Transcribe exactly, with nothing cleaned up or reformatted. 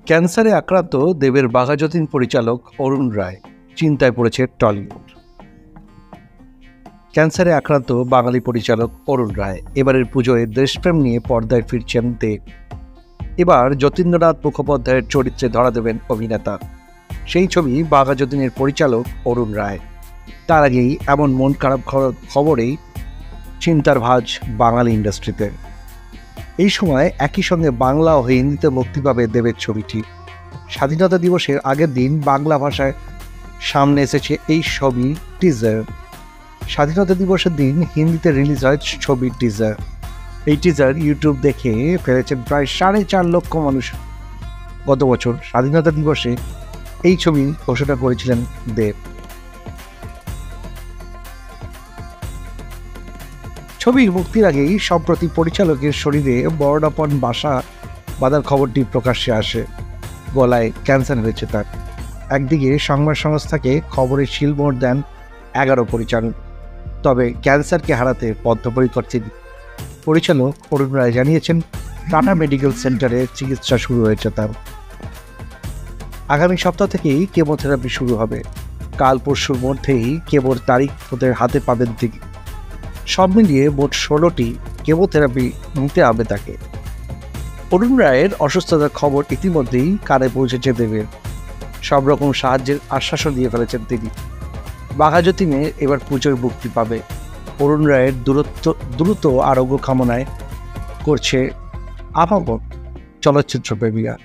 ক্যান্সারে আক্রান্ত দেবের বাঘাযতীন পরিচালক অরুণ রায় চিন্তায় পড়েছে টলিউড। ক্যান্সারে আক্রান্ত বাঙালি পরিচালক অরুণ রায় এবারের পুজোয় দেশপ্রেম নিয়ে পর্দায় ফিরছেন দেব। এবার যতীন্দ্রনাথ মুখোপাধ্যায়ের চরিত্রে ধরা দেবেন অভিনেতা। সেই ছবি বাঘাযতীনের পরিচালক অরুণ রায়। তার আগেই এমন মন খারাপ খবরেই চিন্তার ভাঁজ বাঙালি ইন্ডাস্ট্রিতে। এই সময় একই সঙ্গে বাংলা ও হিন্দিতে মুক্তি পাবে দেবের ছবিটি। স্বাধীনতা দিবসের আগের দিন বাংলা ভাষায় সামনে এসেছে এই ছবির টিজার। স্বাধীনতা দিবসের দিন হিন্দিতে রিলিজ হয় ছবির টিজার। এই টিজার ইউটিউব দেখে ফেলেছেন প্রায় সাড়ে চার লক্ষ মানুষ। গত বছর স্বাধীনতা দিবসে এই ছবি ঘোষণা করেছিলেন দেব। ছবির মুক্তির আগেই সম্প্রতি পরিচালকের শরীরে বর্ণাপন বাসা বাঁধার খবরটি প্রকাশ্যে আসে। গলায় ক্যান্সার হয়েছে তার। একদিকে সংবাদ সংস্থাকে খবরের শিলমোহর দেন এগারো পরিচালক, তবে ক্যান্সারকে হারাতে বদ্ধপরিকর তিনি। পরিচালক অরুণ রায় জানিয়েছেন, টাটা মেডিকেল সেন্টারে চিকিৎসা শুরু হয়েছে তার। আগামী সপ্তাহ থেকেই কেমোথেরাপি শুরু হবে। কাল পরশুর মধ্যেই কেমোর তারিখ ওদের হাতে পাবেন তিনি। সব মিলিয়ে মোট ষোলোটি কেমোথেরাপি নিতে হবে তাকে। অরুণ রায়ের অসুস্থতার খবর ইতিমধ্যেই কানে পৌঁছেছে দেবের। সব রকম সাহায্যের আশ্বাসও দিয়ে ফেলেছেন তিনি। বাঘাযতীনে এবার পুজোয় মুক্তি পাবে। অরুণ রায়ের দূরত্ব দ্রুত আরোগ্য কামনায় করছে আপামর চলচ্চিত্র প্রেমীরা।